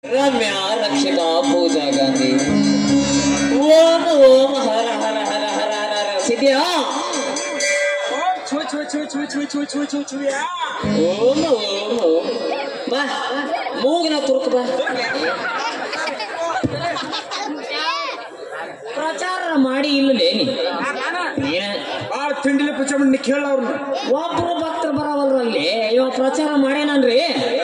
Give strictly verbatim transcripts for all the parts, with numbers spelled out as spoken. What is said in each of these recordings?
ರಮ್ಯಾ ರಕ್ಷಿತಾ ಪೂಜಾ ಗಾಂಧಿ ಓಂ ಓಂ ಹರ ಹರ ಹರ ಹರ ಹರ ಸಿದ್ಯಾ ಓಂ ಓಂ ಓಂ ಬಾ ಮೂಗಿನ ತುರ್ಕ ಬಾ ಪ್ರಚಾರ ಮಾಡಿ ಇಲ್ಲಲೇ ಬಾಳ ತಿಂಡಿಲಿ ಪ್ರಚಾರ ಮಾಡಿ ಕೇಳ ಅವ್ರನ್ನ ಒಬ್ಬರು ಭಕ್ತರು ಬರವಲ್ರು ಅಲ್ಲಿ ಇವ ಪ್ರಚಾರ ಮಾಡ್ಯಾನನ್ರಿ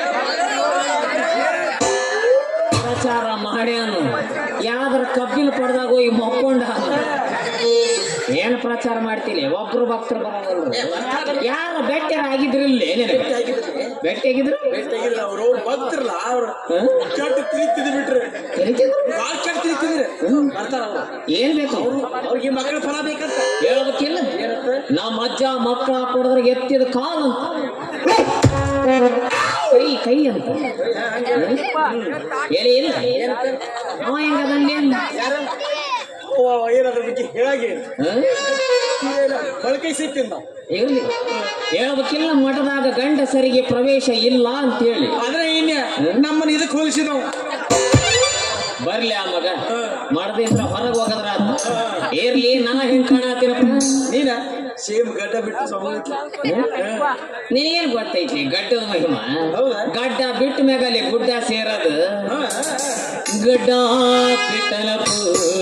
ಪ್ರಚಾರ ಮಾಡ್ಯಾನು ಯಾವ್ದಾರ ಕಬ್ಬಿನ ಪಡೆದಾಗ ಹೋಗಿ ಮಕ್ಕೊಂಡ ಏನ್ ಪ್ರಚಾರ ಮಾಡ್ತಿಲ್ಲ ಒಬ್ರು ಭಕ್ತರು ಬರವಲ್ರು ಯಾರ ಬೆಟ್ಟರ ಆಗಿದ್ರಿಲ್ಲ ಬೆಟ್ಟ ಆಗಿದ್ರು ಅವ್ರು ಭಕ್ತರಲ್ಲ ಅವ್ರು ಕೆಟ್ಟ ತಿರುಗ್ತಿದ್ ಬಿಟ್ರೆ ಬಾಳ ಕೆಟ್ಟ ತಿರುಗ್ತಿದ್ರೆ ಬರ್ತಾರ ಅವ್ರು ಏನ್ ಬೇಕು ಅವ್ರು ಅವ್ರಿಗೆ ಮಕ್ಕಳ ಫಲ ಬೇಕಂತ ಹೇಳ್ಬೇಕಿಲ್ಲ ನಮ್ಮ ಅಜ್ಜ ಮಕ್ಕಳ ಕೊಡದ್ರ ಎತ್ತಿದ ಕಾಲ್ ಅಂತ ಕೈ ಕೈ ಅಂತ ಹೇಳಿ ಇಲ್ಲ ಅವ ಹೆಂಗದಲ್ಲಿ ಏನಾದ್ರ ಬಗ್ಗೆ ಹೇಳಾಗಿ ಬಳಕೆ ಸಿಕ್ತಿಂದ ಇರ್ಲಿ ಹೇಳ್ಬೇಕಿಲ್ಲ ಮಠದಾಗ ಗಂಡಸರಿಗೆ ಪ್ರವೇಶ ಇಲ್ಲ ಅಂತೇಳಿ ಆದ್ರೆ ಇನ್ನ ನಮ್ಮನ್ನ ಇದಕ್ಕೆ ಹೋಲಿಸಿದವು ಬರ್ಲಿ ಆ ಮಗ ಮಾಡದಿದ್ರ ಹೊರಗೆ ಹೋಗದ್ರ ಏರ್ಲಿ ನಾ ಹೆಂಗ್ ಕಾಣತ್ತೀರಪ್ಪ ನೀನ ಸೇಮ್ ಗಡ್ಡ ಬಿಟ್ಟು ಸಂಭವಿತ ನೀನೇನ್ ಗೊತ್ತೈತಿ ಗಡ್ಡದ ಮಹಿಮ ಗಡ್ಡ ಬಿಟ್ಟ ಮ್ಯಾಗಲ್ಲಿ ಗುಡ್ಡ ಸೇರದು ಗಡ್ಡ ಬಿಟ್ಟನಪ್ಪು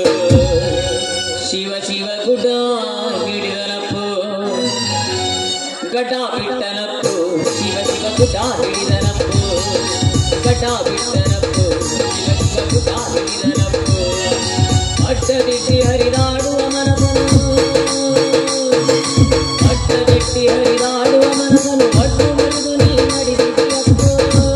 ಶಿವ ಶಿವ ಗುಡ್ಡ ಹಿಡಿದನಪ್ಪು ಗಡ್ಡ ಬಿಟ್ಟನಪ್ಪು ಶಿವ ಶಿವ ಗುಡ್ಡ ಹಿಡಿದನಪ್ಪು ಗಡ್ಡ ಬಿಟ್ಟನಪ್ಪು ಶಿವ ಶಿವ ಗುಡ್ಡ ಹಿಡಿದನಪ್ಪು ಅಡ್ಡದಿಟ್ಟಿ ಹರಿದಾಡುವ ಮನಸನು ಅಡ್ಡದಿಟ್ಟಿ ಹರಿದಾಡುವ ಮನಸನು ಒಟ್ಟು ಮರಿದು ನೀ ಮಾಡಿದಿದ್ದಪ್ಪು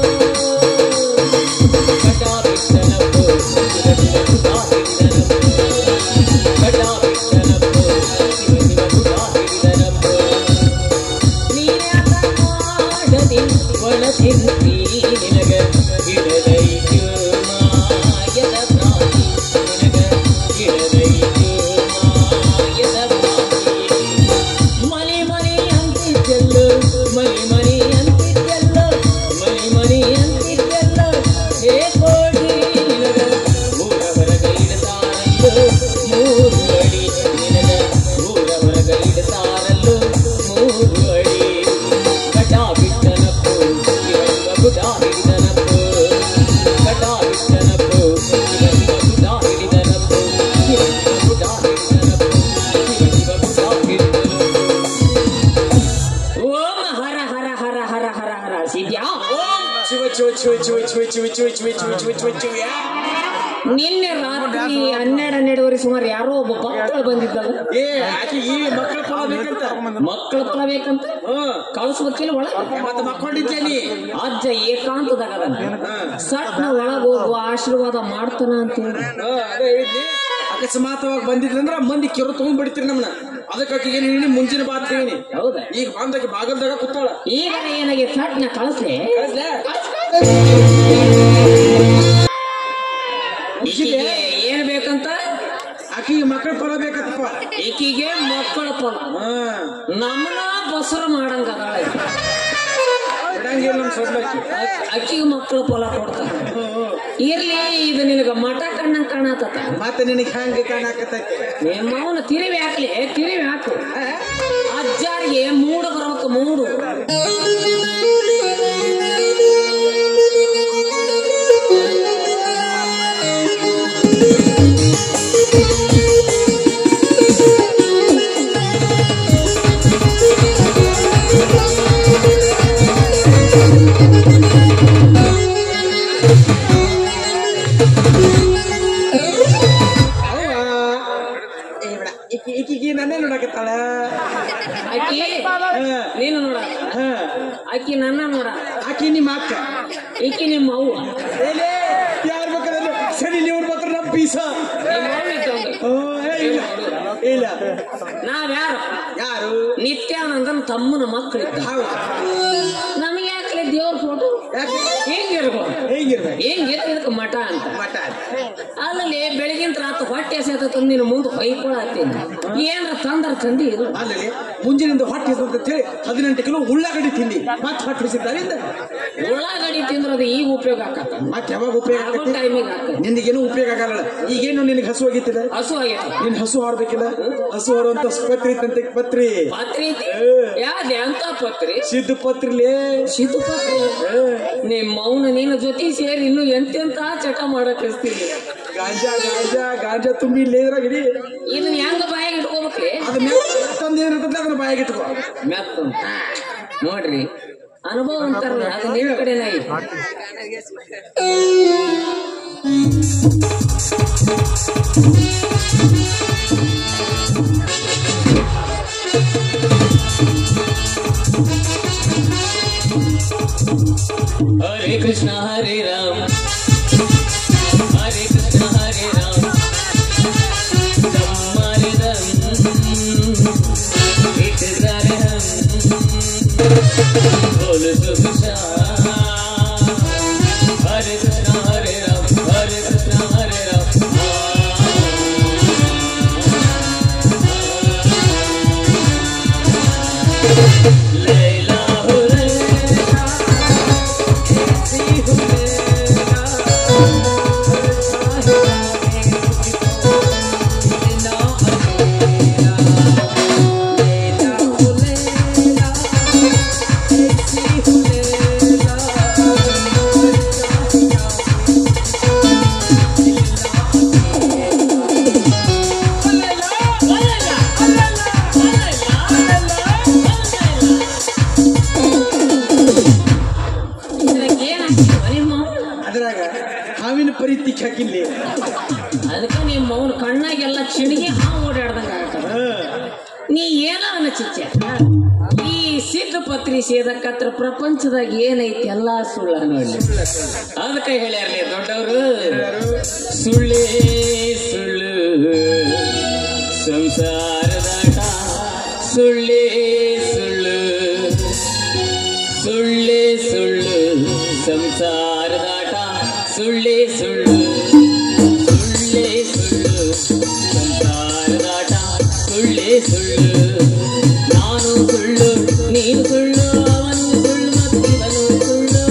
ಗಡ್ಡ ಬಿಟ್ಟನಪ್ಪು ಶಿವ ಶಿವ ಗುಡ್ಡ ಹಿಡಿದನಪ್ಪು ಗಡ್ಡ ಬಿಟ್ಟನಪ್ಪು ಶಿವ ಶಿವ ಗುಡ್ಡ ಹಿಡಿದನಪ್ಪು ನೀನ್ಯಾಕ ಮಾಡದಿ ಒಳ ತಿಂತಿ ನಿನಗ ಹಿಡದೈತು ಮಾಯದ ಪ್ರಾಣಿ ನಿನಗ ಹಿಡದೈತು ಮಾಯದ ಪ್ರಾಣಿ ಮನೆ ಮನೆ ಅಂತಿದ್ದೆಲ್ಲೋ ಮನೆ ಮನೆ ಅಂತಿದ್ದೆಲ್ಲೋ ಮನೆ ಮನೆ ಅಂತಿದ್ದೆಲ್ಲೋ ಹೇ ಕೋಟಿ ನಿನಗ ಊರ ಹೊರಗೈಡ್ತಾರಲ್ಲೋ ಮೂರು ಅಡಿ ನಿನಗ ಊರ ಹೊರಗೈಡ್ತಾರಲ್ಲೋ ಮೂರು ಅಡಿ ಗಡ್ಡ ಬಿಟ್ಟನಪ್ಪು ಶಿವ ಶಿವ ಗುಡ್ಡ ಹಿಡಿದನಪ್ಪು ಗಡ್ಡ ಬಿಟ್ಟನಪ್ಪು ಶಿವ ಶಿವ ಗುಡ್ಡ ಹಿಡಿದನಪ್ಪು ಶಿವ ಶಿವ ಗುಡ್ಡ ಹಿಡಿದನಪ್ಪು ಶಿವ ಶಿವ ಗುಡ್ಡ ಹಿಡಿದನಪ್ಪು ಓಂ ಹರ ಹರ ಹರ ಹರ ಹರ ಹರ ಸಿದ್ಯಾ ಶಿವ ಶಿವ ಶಿವ ಶಿವ ಶಿವ ಶಿವ ಶಿವ ಶಿವ ಶಿವ ಶಿವ ಶಿವ ಶಿವ ನಿನ್ನೆ ರಾತ್ರಿ ಹನ್ನೆರಡು ಹನ್ನೆರಡುವರೆ ಸುಮಾರು ಯಾರೋ ಒಬ್ಬ ಭಕ್ತರು ಬಂದಿದ್ದಲ್ಲ ಏ ಆಕೆ ಈ ಮಕ್ಕಳ ಫಲ ಬೇಕಂತ ಮಕ್ಕಳ ಫಲ ಬೇಕಂತ ಹ್ಮ್ ಕಳಿಸ್ಬೇಕಿಲ್ಲ ಒಳಗೆ ಮತ್ತೆ ಮಕ್ಕೊಂಡಿದ್ದೇನಿ ಅಜ್ಜ ಏಕಾಂತದಾಗ ಅದನ್ನ ಸಟ್ನ ಒಳಗ ಹೋಗುವ ಆಶೀರ್ವಾದ ಮಾಡ್ತಾನ ಅಂತ ಹೇಳಿ ಅದೇ ಹೇಳಿದ್ನಿ ಅಕಸ್ಮಾತ್ವಾಗಿ ಬಂದಿದ್ರಂದ್ರ ಮಂದಿ ಕೆರು ತಗೊಂಡ್ ಬಿಡ್ತೀರಿ ನಮ್ಮನ್ನ ಅದಕ್ಕೆ ಏನ್ ಹೇಳಿ ಮುಂಜಿನ ಬಾತ್ ಹೇಳಿ ಹೌದಾ ಈಗ ಬಂದಾಗ ಬಾಗಲ್ದಾಗ ಕೂತಾಳ ಈಗ ಏನಾಗಿ ಸಟ್ನ ಕಳಿಸ್ಲೆ ಈಕಿಗೆ ಏನ್ ಬೇಕಂತ ಆಕಿಗೆ ಮಕ್ಕಳ ಫಲ ಬೇಕತ್ತಪ್ಪ ಈಕಿಗೆ ಮಕ್ಕಳ ಫಲ ನಮ್ಮನ ಬಸರು ಮಾಡಂಗ ಅದಾಳೆ ಬಿಡಂಗಿಲ್ಲ ನಮ್ ಸೊಡ್ಲಕ್ಕಿ ಅಕ್ಕಿಗೆ ಮಕ್ಕಳ ಫಲ ಕೊಡ್ತಾರ ಇರ್ಲಿ ಇದು ನಿನಗ ಮಠ ಕಣ್ಣಂಗ್ ಕಾಣತತ ಮತ್ತೆ ನಿನಗೆ ಹ್ಯಾಂಗ ಕಾಣಕತ್ತೈತಿ ನಿಮ್ಮ ಅವನ ತಿರುವಿ ಹಾಕ್ಲಿ ತಿರುವಿ ಹಾಕು ಅಜ್ಜಾರಿಗೆ ಮೂಡು ಬರ್ಬೇಕು ಮೂಡು ಈಕಿಗೆ ನನ್ನೇ ನೋಡಕತ್ತಾಳ ಅಕ್ಕಿ ನೀನು ನೋಡ ಅಕ್ಕಿ ನನ್ನ ನೋಡ ಆಕಿ ನಿಮ್ಮ ಅಕ್ಕ ಈಕಿ ನಿಮ್ಮ ಅವ್ವ ಯಾರು ಬೇಕಾದ್ರೆ ಸರಿ ನೀವು ಮಾತ್ರ ನಮ್ಮ ಪೀಸ ಇಲ್ಲ ಇಲ್ಲ ನಾವ್ಯಾರ ಯಾರು ನಿತ್ಯಾನಂದನ್ ತಮ್ಮನ ಮಕ್ಕಳಿದ್ದ ನಮಗೆ ಯಾಕಲೆ ದೇವ್ರ ಫೋಟೋ ಯಾಕೆ ಹೆಂಗಿರ್ಬೋದು ಹೇಗಿರ್ಬೇಕು ಹೆಂಗಿರ್ ಇದಕ್ಕೆ ಮಠ ಅಂತ ಮಠ ಅಲ್ಲಿ ಬೆಳಗಿನ ರಾತ್ರಿ ಹೊಟ್ಟೆ ಎಸೆತ ತಂದಿನ ಮುಂದೆ ಹೊಯ್ಕೊಳತ್ತೀನಿ ಏನ್ರ ತಂದ್ರ ತಂದಿ ಇದು ಅಲ್ಲಿ ಮುಂಜಾನಿಂದ ಹೊಟ್ಟೆ ಅಂತ ಹೇಳಿ ಹದಿನೆಂಟು ಕಿಲೋ ಉಳ್ಳಾಗಡ್ಡಿ ತಿಂದಿ ಮತ್ತೆ ಹೊಟ್ಟೆ ಬಿಸಿದ್ದಾರೆ ಉಳ್ಳಾಗಡ್ಡಿ ತಿಂದ್ರ ಅದು ಈಗ ಉಪಯೋಗ ಆಕತ್ತ ಮತ್ತೆ ಯಾವಾಗ ಉಪಯೋಗ ಆಗುತ್ತೆ ಟೈಮಿಗೆ ಆಕತ್ತ ನಿನಗೇನು ಉಪಯೋಗ ಆಗಲ್ಲ ಈಗೇನು ನಿನಗೆ ಹಸು ಆಗಿತ್ತಿಲ್ಲ ಹಸು ಆಗೈತಿ ನಿನ್ ಹಸು ಹಾರ್ಬೇಕಿಲ್ಲ ಹಸು ಹಾರುವಂತ ಪತ್ರಿ ತಂತೆ ಪತ್ರಿ ಪತ್ರಿ ಯಾವ್ದು ಎಂತ ಪತ್ರಿ ಸಿದ್ದು ಪತ್ರಿಲೇ ಸಿದ್ದು ಪತ್ರಿ ನಿಮ್ಮ ಮೌನ ನಿನ್ನ ಜೊತೆ ಸೇರಿ ಇನ್ನು ಎಂತೆಂತ ಚಟ ಮಾಡಕ್ ಹಚ್ತೀನಿ ಗಾಂಜಾ ಗಾಂಜಾ ಗಾಂಜಾ ತುಂಬಿ ಇಲ್ಲೇದ್ರಾಗ ಇಡಿ ಇದನ್ನ ಹೆಂಗ ಬಾಯಾಗ ಇಟ್ಕೋಬೇಕ್ರಿ ಅದು ಮೆತ್ತಂದ ಏನಿರ್ತದೆ ಅದನ್ನ ಬಾಯಾಗ ಇಟ್ಕೋ ಮೆತ್ತ ನೋಡ್ರಿ ಅನುಭವ ಅಂತಾರಲ್ಲ ಅದು ನಿನ್ನ ಕಡೆನ ಐತಿ हरे कृष्णा हरे राम हरे कृष्णा हरे राम दम हरे दम एक सारे हम बोल सुख हरे कृष्णा हरे राम हरे कृष्णा हरे राम ಅದಕ್ಕೆ ನಿಮ್ಮ ಅವ್ನ ಕಣ್ಣಾಗೆಲ್ಲ ಚಿಣಿಗೆ ಹಾವು ಓಡಾಡ್ದಂಗ ಆಗತ್ತ ನೀ ಏನ ಅನ್ನ ಚಿಚ್ಚ ಈ ಸಿದ್ಧ ಪತ್ರಿ ಸೇದಕ್ಕತ್ರ ಪ್ರಪಂಚದಾಗ ಏನೈತಿ ಎಲ್ಲಾ ಸುಳ್ಳ ನೋಡಿ ಅದಕ್ಕೆ ಹೇಳ್ಯಾರಲಿ ದೊಡ್ಡವರು ಸುಳ್ಳೇ ಸುಳ್ಳು ಸಂಸಾರದಾಟ ಸುಳ್ಳೇ ಸುಳ್ಳು ಸುಳ್ಳೇ ಸುಳ್ಳು ಸಂಸಾರದಾಟ ಸುಳ್ಳೇ ಸುಳ್ಳು ಸುಳ್ಳೇ ಸುಳ್ಳು ಸಂಸಾರದಾಟ ಸುಳ್ಳೇ ಸುಳ್ಳು ನಾನು ಸುಳ್ಳು ನೀನು ಸುಳ್ಳು ಅವನು ಸುಳ್ಳು ಮತ್ತಿವನು ಸುಳ್ಳು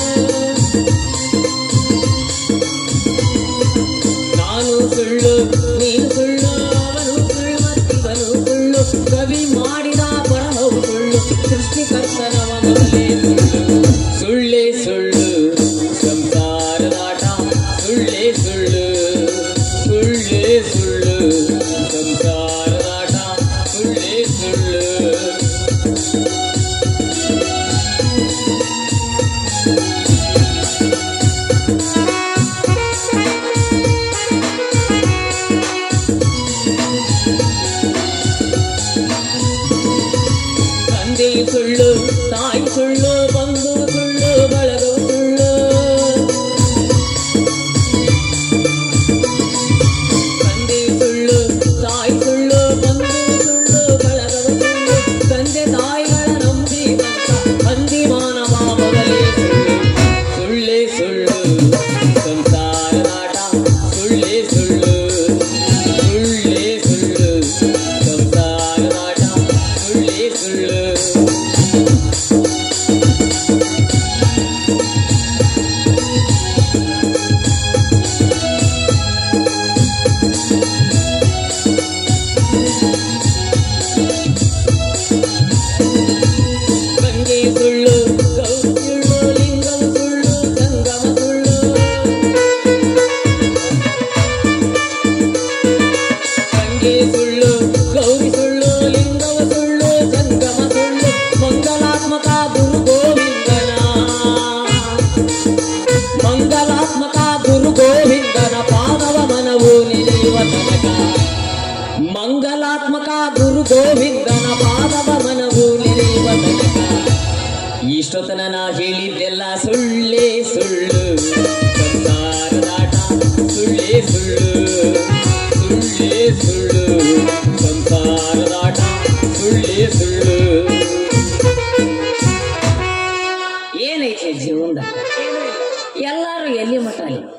ನಾನು ಸುಳ್ಳು ನೀನು ಸುಳ್ಳು ಅವನು ಸುಳ್ಳು ಮತ್ತಿವನು ಸುಳ್ಳು ಕವಿ ಮಾಡಿದ ಬರಹವು ಸುಳ್ಳು ಸೃಷ್ಟಿಕರ್ತನವ ಮೊದಲೇ ಸುಳ್ಳು ಸುಳ್ಳೇ ಸುಳ್ಳು ಸಂಸಾರದಾಟ ಸುಳ್ಳೇ ಸುಳ್ಳು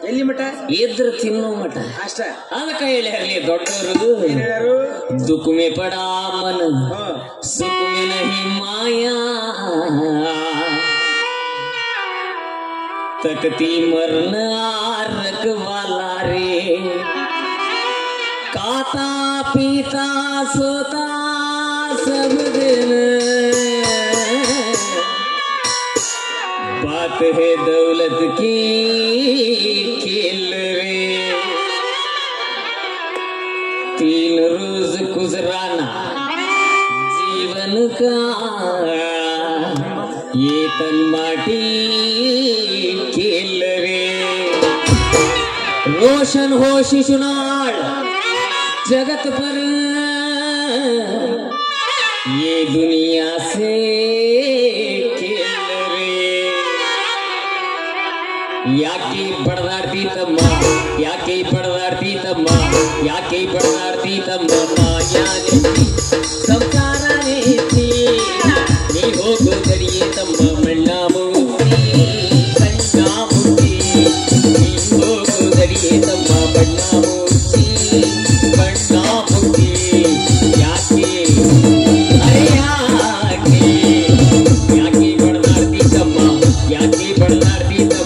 ಎಲ್ಲಿ ಮಠ ಇದ್ರ ತಿನ್ನೋ ಮಠ ಅಷ್ಟ ಅದಕ್ಕೆ ಹೇಳಿ ದೊಡ್ಡವರು ಏನ್ ಹೇಳ್ಯಾರು दुख में पड़ा मन सुख में नहीं माया तकती मरण आरक वाला रे खाता पीता सोता सब दिन बात है दौलत की खेल रे तीन रोज गुजराना जीवन का ये तन माटी खेल रे रोशन हो शिशुनाल जगत पर ये दुनिया से खेल रे ಯಾಕೆ ಪಡೆದಾಡ್ತಿ ತಮ್ಮ ಯಾಕೆ ಪಡೆದಾಡ್ತಿ ತಮ್ಮ ಯಾಕೆ ಪಡೆದಾಡ್ತಿ ತಮ್ಮ ಮಾಯಾನೆ ಸಂಸಾರ ನೇತಿ ನೀ ಹೋಗು ತಡಿಯೇ ತಮ್ಮ ಮಣ್ಣ ಮುಟ್ಟಿ ಕಣ್ಣ ಮುಟ್ಟಿ ನೀ ಹೋಗು ತಡಿಯೇ ತಮ್ಮ ಮಣ್ಣ ಮುಟ್ಟಿ ಕಣ್ಣ ಮುಟ್ಟಿ ಯಾಕೆ ಅರೆ ಯಾಕೆ ಯಾಕೆ ಪಡೆದಾಡ್ತಿ ತಮ್ಮ ಯಾಕೆ ಪಡೆದಾಡ್ತಿ ತಮ್ಮ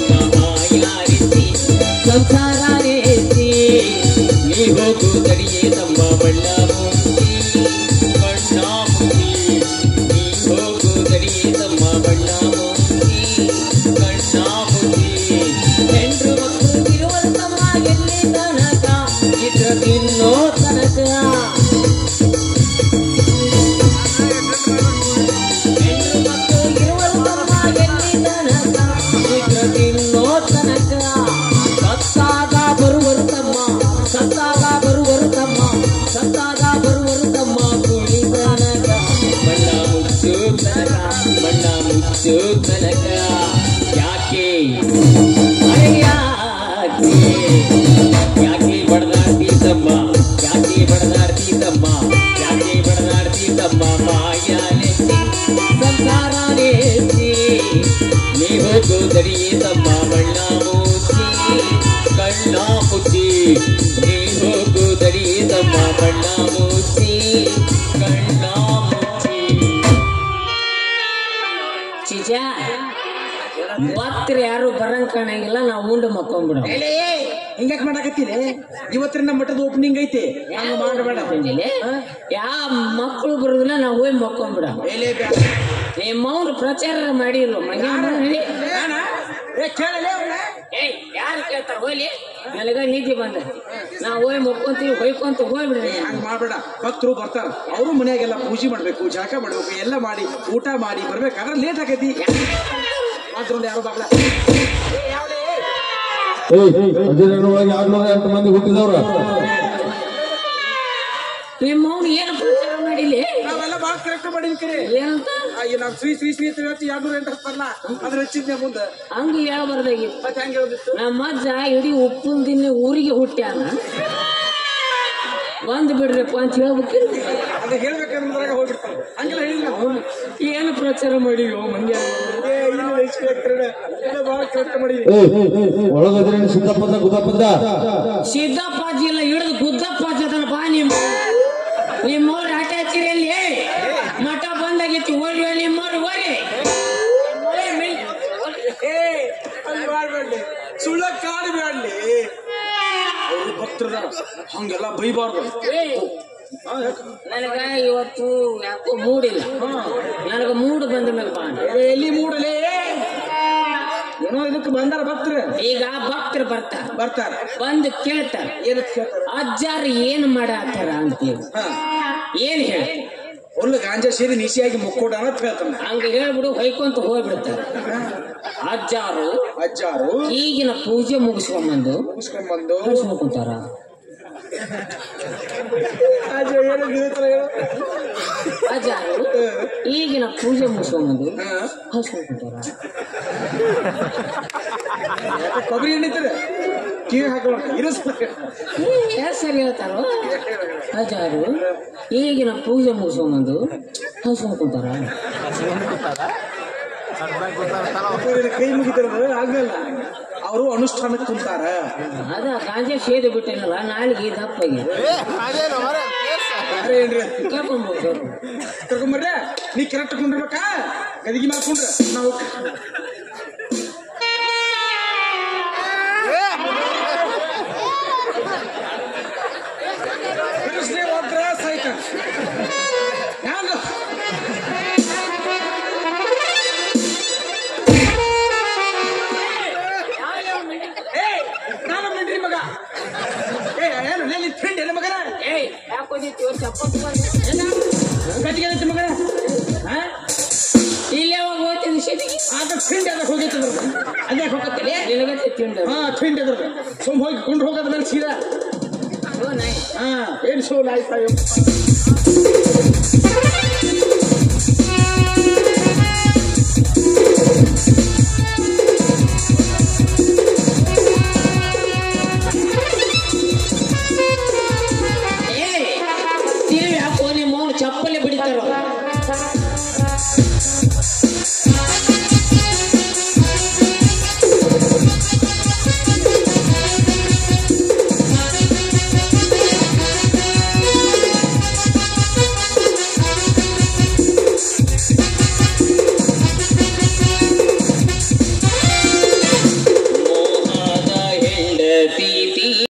ಸಂಸಾರ ರೇತಿ ನೀ ಹೋಗು ತಡಿಯೇ ತಮ್ಮ ಬಣ್ಣ ಮುಟ್ಟಿ ಬಣ್ಣ ಮುಟ್ಟಿ ನೀ ಹೋಗು ತಡಿಯೇ ತಮ್ಮ ಬಣ್ಣ ಮುಟ್ಟಿ ಬಣ್ಣ ಮುಟ್ಟಿ ಹೆಂಡ್ರು ಮಕ್ಕಳು ಇರುವಂತಮ್ಮ ಎಲ್ಲಿ ತನಕ ಇದ್ರ ತಿನ್ನೋ ತನಕ ಹೆಂಡ್ರು ಮಕ್ಕಳು ಇರುವಂತಮ್ಮ ಎಲ್ಲಿ ತನಕ ಇದ್ರ ತಿನ್ನೋ ತನಕ ಸತ್ತಾಗ ಬರುವರು ತಮ್ಮ ಸತ್ತಾಗ ಬರುವರು ತಮ್ಮ ಸತ್ತಾಗ ಬರುವರು ತಮ್ಮ ಕುಳಿತನಕ ಬಣ್ಣ ಮುಚ್ಚು ತನಕ ಬಣ್ಣ ಮುಚ್ಚು ತನಕ ಯಾಕೆ ಅರೆ ಯಾಕೆ ಯಾಕೆ ಬಡದಾಡ್ತಿ ತಮ್ಮ ಯಾಕೆ ಬಡದಾಡ್ತಿ ತಮ್ಮ ಯಾಕೆ ಬಡದಾಡ್ತಿ ತಮ್ಮ ಮಾಯಾನೆ ಸಂಸಾರ ನೇತಿ ನೀ ಹೋಗು ತಡಿಯೇ ತಮ್ಮ ಬಣ್ಣ ಮುಚ್ಚಿ ಕಣ್ಣ ಮುಚ್ಚಿ ನೀ ಹೋಗು ತಡಿಯೇ ತಮ್ಮ ಬಣ್ಣ ಮುಚ್ಚಿ ಕಣ್ಣ ಮುಚ್ಚಿ ಚಿಜ ಭಕ್ತರು ಯಾರು ಬರಂಗ್ ಕಾಣಂಗಿಲ್ಲ ನಾವು ಉಂಡು ಮಕ್ಕೊಂಡ್ಬಿಡ ಹಿಂಗ್ಯಾಕ್ ಮಾಡಾಕತ್ತೀರಿ ಇವತ್ತಿನ ಮಠದ ಓಪನಿಂಗ್ ಐತಿ ಹಂಗ ಮಾಡಬೇಡ ಯಾವ ಮಕ್ಕಳು ಬರುದಿಲ್ಲ ನಾವು ಹೋಗಿ ಮಕ್ಕೊಂಡ್ಬಿಡ ನಿಮ್ಮವ್ರು ಪ್ರಚಾರ ಮಾಡಿಲ್ಲ ಮನೆ ಯಾರು ಕೇಳ್ತಾರ ಹೋಗ್ಲಿ ನನಗ ನಿಧಿ ಬಂದ ನಾವು ಹೋಗಿ ಮಕ್ಕೊಂತೀವಿ ಹೊಯ್ಕೊಂತ ಹೋಗ್ಬಿಡ್ರಿ ಹಂಗ ಮಾಡ್ಬೇಡ ಭಕ್ತರು ಬರ್ತಾರ ಅವರು ಮನ್ಯಾಗೆಲ್ಲ ಪೂಜೆ ಮಾಡ್ಬೇಕು ಜಳಕ ಮಾಡ್ಬೇಕು ಎಲ್ಲ ಮಾಡಿ ಊಟ ಮಾಡಿ ಬರ್ಬೇಕಾದ್ರೆ ಲೇಟ್ ಆಗೈತಿ ಮಾತ್ರ ಯಾರು ಬಾಗ್ಲ ಆರ್ನೂರ ಎಂಟು ಮಂದಿ ಹುಟ್ಟಿದವ್ರ ನಿಮ್ಮವ್ನು ಏನು ಪ್ರಚಾರ ಮಾಡಿಲ್ಲ ನಾವೆಲ್ಲ ಬಾಳ ಕರೆಕ್ಟ್ ಮಾಡಿನ ಕರೆ ಏನಂತ ನಾವ್ ಸ್ವೀ ಸ್ವೀ ಸ್ವೀ ಎರಡ್ನೂರ ಎಂಟು ಹತ್ತಲ್ಲ ಅದ್ರ ಹೆಚ್ಚಿದ್ನೆ ಮುಂದೆ ಹಂಗ ಹೇಳ್ಬಾರ್ದಾಗಿತ್ತು ಮತ್ತೆ ಹೆಂಗೆ ಹೇಳ್ದಿತ್ತು ನಮ್ಮ ಅಜ್ಜ ಇಡೀ ಉಪ್ಪಿನ ದಿನ ಊರಿಗೆ ಹುಟ್ಟ್ಯಾನ ಬಂದ್ ಬಿಡ್ರಪ್ಪ ಅಂತ ಹೇಳ್ಬೇಕಿಲ್ಲ ಅದ ಹೇಳ್ಬೇಕಂದ್ರಾಗ ಹೋಗ್ಬಿಡ್ತಾವ ಹಂಗೆಲ್ಲ ಹೇಳಿಲ್ಲ ಏನು ಪ್ರಚಾರ ಮಾಡಿವೋ ಮಂಗ್ಯ ಬಾಳ ಕರೆಕ್ಟ್ ಮಾಡಿ ಒಳಗದ್ರೆ ಸಿದ್ದಪ್ಪದ ಗುದ್ದಪ್ಪದ ಸಿದ್ದಪ್ಪಾಜಿ ಎಲ್ಲ ಹಿಡಿದು ಗುದ್ದಪ್ಪಾಜಿ ಅದನ್ನ ಬಾ ನಿಮ್ಮ ನಿಮ್ಮವ್ರು ಆಟ ಹಚ್ಚಿರಿ ಅಲ್ಲಿ ಮಠ ಬಂದಾಗಿತ್ತು ಓಡಿ ನಿಮ್ಮವ್ರು ಓಡಿ ಏ ಅಲ್ಲಿ ಮಾಡ್ಬೇಡಿ ಸುಳ್ಳ ಕಾಡು ಬ್ಯಾಡ್ಲಿ ಅವ್ರು ಭಕ್ತರದ ಹಂಗೆಲ್ಲ ಬೈಬಾರ್ದು ನನಗ ಇವತ್ತು ಯಾಕೋ ಮೂಡಿಲ್ಲ ನನಗ ಮೂಡ್ ಬಂದ ಮೇಲೆ ಬಾ ಎಲ್ಲಿ ಮೂಡಲೇ ಏನೋ ಇದಕ್ಕೆ ಬಂದಾರ ಭಕ್ತರು ಈಗ ಭಕ್ತರು ಬರ್ತಾರ ಬರ್ತಾರ ಬಂದು ಕೇಳ್ತಾರ ಏನಕ್ಕೆ ಕೇಳ್ತಾರ ಅಜ್ಜಾರ ಏನ್ ಮಾಡಾತಾರ ಅಂತ ಏನ್ ಹೇಳಿ ಒಳ್ಳೆ ಗಾಂಜಾ ಸೇರಿ ನಿಶಿಯಾಗಿ ಮುಕ್ಕೋಡ ಅಂತ ಹೇಳ್ತಾನೆ ಹಂಗ ಹೇಳ್ಬಿಡು ಹೊಯ್ಕೊಂತ ಹೋಗ್ಬಿಡ್ತಾರ ಅಜ್ಜಾರು ಅಜ್ಜಾರು ಈಗಿನ ಪೂಜೆ ಮುಗಿಸ್ಕೊಂಡ್ಬಂದು ಮುಗಿಸ್ಕೊಂಡ್ಬಂದು ಹಚ್ಕೊಂತಾರ ಅಜ್ಜಾರು ಈಗಿನ ಪೂಜೆ ಮುಗಿಸ್ಕೊಂಡ್ಬಂದು ಹಚ್ಕೊಂತಾರ ಕೊಬ್ಬರಿ ಎಣ್ಣಿತಾರೆ ಕಿವಿ ಹಾಕೋಣ ಯಾರು ಸರಿ ಹೇಳ್ತಾರೋ ಅಜ್ಜಾರು ಈಗಿನ ಪೂಜೆ ಮುಗಿಸ್ಕೊಂಡ್ಬಂದು ಹಚ್ಕೊಂತಾರ ಕೈ ಮುಗಿತಾರ ಆಗಲ್ಲ ಅವರು ಅನುಷ್ಠಾನಕ್ಕೆ ಕುಂತಾರ. ಅದ ಗಾಂಜಾ ಸೇದು ಬಿಟ್ಟೇನಲ್ಲ ನಾಳೆಗೆ ದಪ್ಪಾಗಿ ಕರ್ಕೊಂಡ್ಬೋದು. ಕರ್ಕೊಂಬರ್ರೆ ನೀ ಕರೆಕ್ಟ್ ಕೊಂಡಿರ್ಬೇಕಾ ಗದಿಗೆ ಮಾಡ್ಕೊಂಡ್ರೆ ನಾವು ಒಬ್ರ ಸಾಯ್ತ ಹ್ಯಾಂಗ ನಾನು ಮಿಂಡ್ರಿ ಮಗ ಏ ಏನು ನೀನು ಫ್ರೆಂಡ್ ಏನು ಮಗನ ಏಯ್ ಯಾಕೋದಿತ್ತು ಚಪ್ಪತ್ತು ಗಟ್ಟಿಗೆ ಮಗನ ಹಾ ಇಲ್ಲೇ ಹೋಗ್ತೀನಿ ಸಿಟಿಗೆ ಆಗ ಫ್ರೆಂಡ್ ಅದ ಹೋಗೈತದ್ರ ಅದೇ ಹೋಗತ್ತಲೆ ನಿನಗತ್ತೆ ತಿಂಡ ಹಾ ಫ್ರೆಂಡ್ ಅದ್ರ ಸುಮ್ ಹೋಗಿ ಕೊಂಡು ಹೋಗೋದ ಮೇಲೆ ಸೀದಾ ಸೋ ನೈ ಹಾ ಏನು ಸೋ ನಾಯ್ತಾ